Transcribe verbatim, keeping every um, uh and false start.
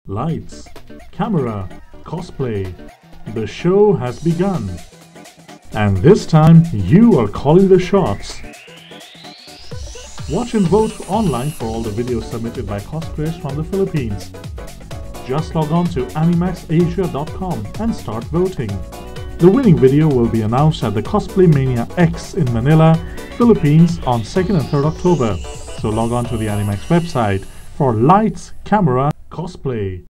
Lights, camera, cosplay. The show has begun. And this time, you are calling the shots. Watch and vote online for all the videos submitted by cosplayers from the Philippines. Just log on to animax asia dot com and start voting. The winning video will be announced at the Cosplay Mania X in Manila, Philippines on second and third October. So log on to the Animax website for lights, camera, cosplay.